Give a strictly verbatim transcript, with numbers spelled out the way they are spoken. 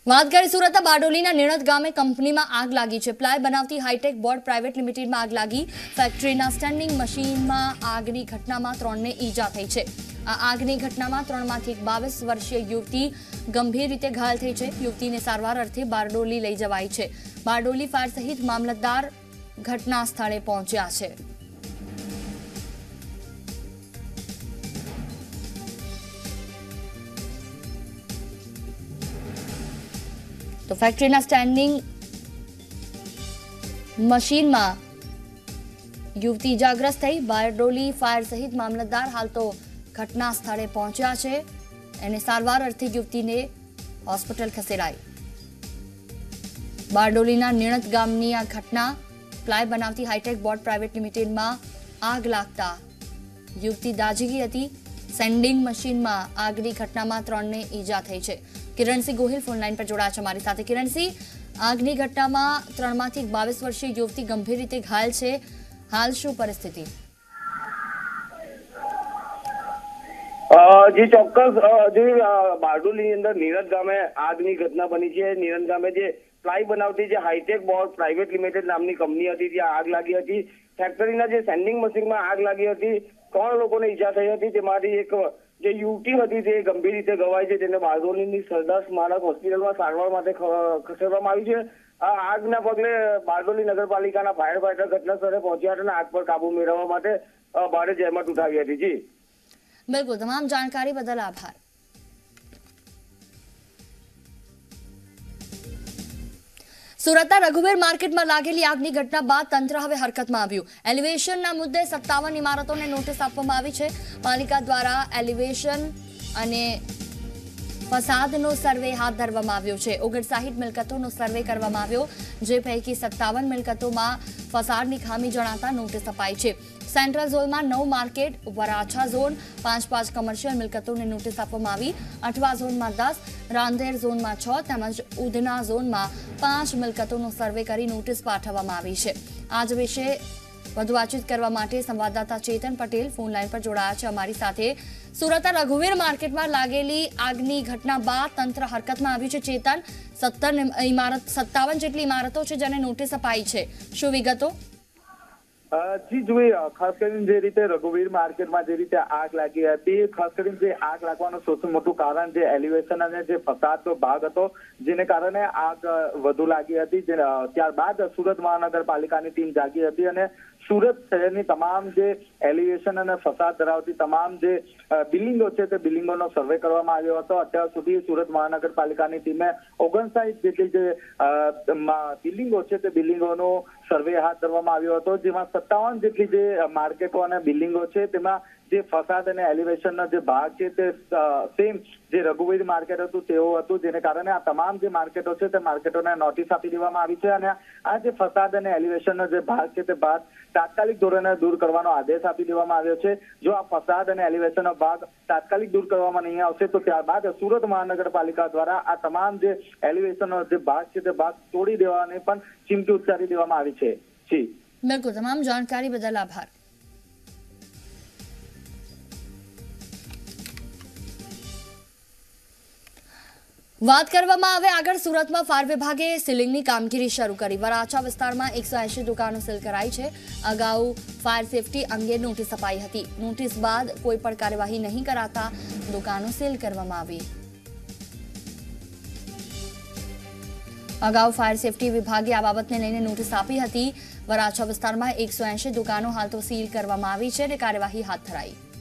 વાત કરીએ સુરતના બારડોલીના નિણત ગામે કંપનીમાં આગ લાગી છે। પ્લાય બનાવતી હાઈટેક બોર્ડ પ્રાઇવેટ લિમિટેડમાં આગ લાગી। ફેક્ટરીના સ્ટેન્ડિંગ મશીનમાં આગની ઘટનામાં ત્રણને ઈજા થઈ છે। આ આગની ઘટનામાં ત્રણમાંથી એક બાવીસ વર્ષીય યુવતી ગંભીર રીતે ઘાયલ થઈ છે। યુવતીને સારવાર અર્થે બારડોલી લઈ જવાઈ છે। બારડોલી ફાયર સહિત મામલતદાર ઘટના સ્થળે પહોંચ્યા છે। तो फैक्ट्रीना स्टेन्डिंग मशीन में युवती इजाग्रस्त थई। बारडोली फायर सहित मामलतदार हाल तो घटना स्थले पहुंच्या छे। एने सारवार अर्थी युवती ने होस्पिटल खसेड़ाई। बारडोलीना निणत गामनी आ घटना प्लाय बनावती हाईटेक बोर्ड प्राइवेट लिमिटेड में आग लागता युवती दाजी गई हती। सेन्डिंग मशीन में આગની ઘટનામાં ત્રણને ઈજા થઈ છે। કિરણસિંહ ગોહિલ ફોન લાઈન પર જોડાયા છે અમારી સાથે। કિરણસિંહ, આગની ઘટનામાં ત્રણમાંથી એક બાવીસ વર્ષીય યુવતી ગંભીર રીતે ઘાયલ છે। હાલ શું પરિસ્થિતિ? જી ચોક્કસ, જે બારડોલી અંદર નિણત ગામે આગની ઘટના બની છે। નિણત ગામે જે પ્લાય બનાવતી જે હાઈટેક બોર્ડ પ્રાઇવેટ લિમિટેડ નામની કંપની હતી ત્યાં આગ લાગી હતી। ફેક્ટરીના જે સેન્ડિંગ મશીનમાં આગ લાગી હતી। ત્રણ લોકોને ઈજા થઈ હતી, તેમાંથી એક જે યુવતી હતી તે ગંભીર રીતે ઘવાઈ છે। તેને બારડોલીની સરદાર સ્મારક હોસ્પિટલમાં સારવાર માટે ખસેડવામાં આવી છે। આ આગના પગલે બારડોલી નગરપાલિકાના ફાયર ફાઈટર ઘટના સ્થળે પહોંચ્યા હતા અને આગ પર કાબુ મેળવવા માટે ભારે જહેમત ઉઠાવી હતી। જી બિલકુલ, તમામ જાણકારી બદલ આભાર। સુરતના રઘુવીર માર્કેટમાં લાગેલી આગની ઘટના બાદ તંત્ર હવે હરકતમાં આવ્યું। એલિવેશનના મુદ્દે સત્તાવન ઇમારતોને નોટિસ આપવામાં આવી છે। પાલિકા દ્વારા એલિવેશન અને ફસાદનો સર્વે હાથ ધરવામાં આવ્યો છે। ઓગણસાઠ મિલકતોનો સર્વે કરવામાં આવ્યો, જે પૈકી સત્તાવન મિલકતોમાં ફસાદની ખામી જણાતા નોટિસ અપાઈ છે। સેન્ટ્રલ ઝોનમાં નવ માર્કેટ, વરાછા ઝોન પાંચ પાંચ કમર્શિયલ મિલકતોને નોટિસ આપવામાં આવી। અઠવા ઝોનમાં દસ, રાંદેર ઝોનમાં છ તેમજ ઉધના ઝોનમાં પાંચ મિલકતોનો સર્વે કરી નોટિસ પાઠવવામાં આવી છે। આજ વિશે વધુ વાતચીત કરવા માટે સંવાદદાતા ચેતન પટેલ ફોન લાઈન પર જોડાયા છે અમારી સાથે। સુરતના રઘુવીર માર્કેટમાં લાગેલી આગની ઘટના બાદ તંત્ર હરકતમાં આવ્યું છે। ચેતન, સત્તર ઇમારત સત્તાવન જેટલી ઇમારતો છે જેને નોટિસ અપાઈ છે, શું વિગતો? જી જોઈએ, ખાસ કરીને જે રીતે રઘુવીર માર્કેટમાં જે રીતે આગ લાગી હતી, ખાસ કરીને જે આગ લાગવાનું સૌથી મોટું કારણ જે એલિવેશન અને જે ફસાદનો ભાગ હતો, જેને કારણે આગ વધુ લાગી હતી। ત્યારબાદ સુરત મહાનગરપાલિકાની ટીમ જાગી હતી અને સુરત શહેરની તમામ જે એલિવેશન અને ફસાદ ધરાવતી તમામ જે બિલ્ડિંગો છે તે બિલ્ડિંગોનો સર્વે કરવામાં આવ્યો હતો। અત્યાર સુધી સુરત મહાનગરપાલિકાની ટીમે ઓગણસાઠ જેટલી જે બિલ્ડિંગો છે તે બિલ્ડિંગોનો સર્વે હાથ ધરવામાં આવ્યો હતો, જેમાં સત્તાવન જેટલી જે માર્કેટો અને બિલ્ડિંગો છે તેમાં જે ફસાદ અને એલિવેશનનો જે ભાગ છે તે સેમ જે રઘુવીર માર્કેટ હતું તેવું હતું, જેને કારણે આ તમામ જે માર્કેટો છે તે માર્કેટોને નોટિસ આપી દેવામાં આવી છે અને આ જે ફસાદ અને એલિવેશનનો જે ભાગ છે તે ભાગ તાત્કાલિક ધોરણે દૂર કરવાનો આદેશ આપી દેવામાં આવ્યો છે। જો આ ફસાદ અને એલિવેશનનો ભાગ તાત્કાલિક દૂર કરવામાં નહીં આવશે તો ત્યારબાદ સુરત મહાનગરપાલિકા દ્વારા આ તમામ જે એલિવેશનનો જે ભાગ છે તે ભાગ તોડી દેવાની પણ ચીમકી ઉચ્ચારી દેવામાં આવી છે। જી બિલકુલ, તમામ જાણકારી બદલ આભાર। વાત કરવામાં આવે આગળ, સુરતમાં ફાયર વિભાગે સીલિંગની કામગીરી શરૂ કરી। વરાછા વિસ્તારમાં એકસો એંશી દુકાનો સીલ કરાઈ છે। અગાઉ ફાયર સેફટી અંગે નોટિસ અપાઈ હતી। નોટિસ બાદ કોઈ પણ કાર્યવાહી નહીં કરાતા દુકાનો સીલ કરવામાં આવી। અગાઉ ફાયર સેફટી વિભાગે આ બાબતને લઈને નોટિસ આપી હતી। વરાછા વિસ્તારમાં એકસો એંશી દુકાનો હાલ તો સીલ કરવામાં આવી છે અને કાર્યવાહી હાથ ધરાઈ।